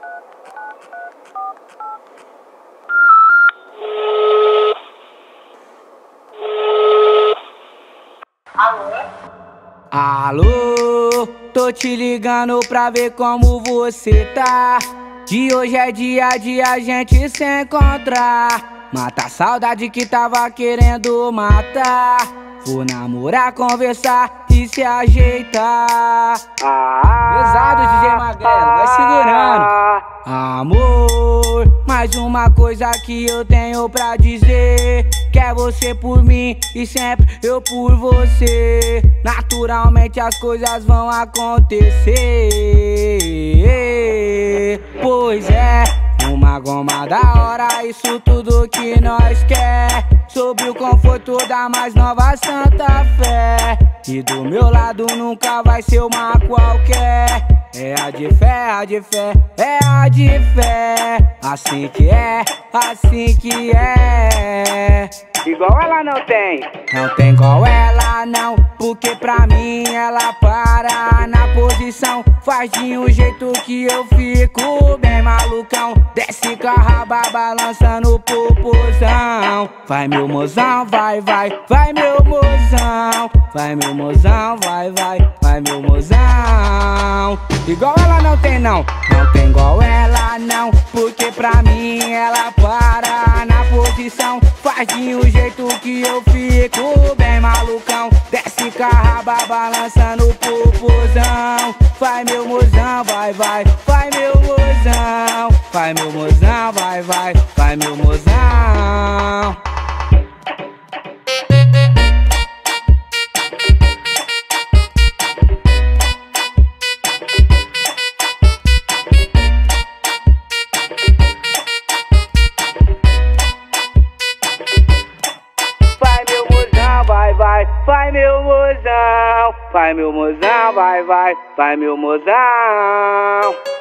Alô, tô te ligando pra ver como você tá. Que hoje é dia de a gente se encontrar. Mata a saudade que tava querendo matar. Vou namorar, conversar e se ajeitar. Pesado, DJ Magrelo, vai segurando. Amor, mais uma coisa que eu tenho pra dizer. Quer você por mim e sempre eu por você. Naturalmente as coisas vão acontecer. Pois é, uma goma da hora, isso tudo que nós quer. Sob o conforto da mais nova Santa Fé. E do meu lado nunca vai ser uma qualquer. É a de fé, a de fé, é a de fé. Assim que é, assim que é. Igual ela não tem igual ela não. Porque pra mim ela para na posição. Faz de um jeito que eu fico bem malucão. Desce com a raba balançando o popozão. Vai meu mozão, vai, vai, vai meu mozão. Vai meu mozão, vai, vai, vai meu mozão. Igual ela não tem igual ela não. Porque pra mim ela para na posição. Faz de um jeito que eu fico bem malucão. Desce com a raba balançando o popozão. Vai meu mozão, vai, vai, vai meu mozão. Vai meu mozão, vai, vai, vai meu mozão. Vai, vai, vai meu mozão. Vai meu mozão, vai, vai, vai meu mozão.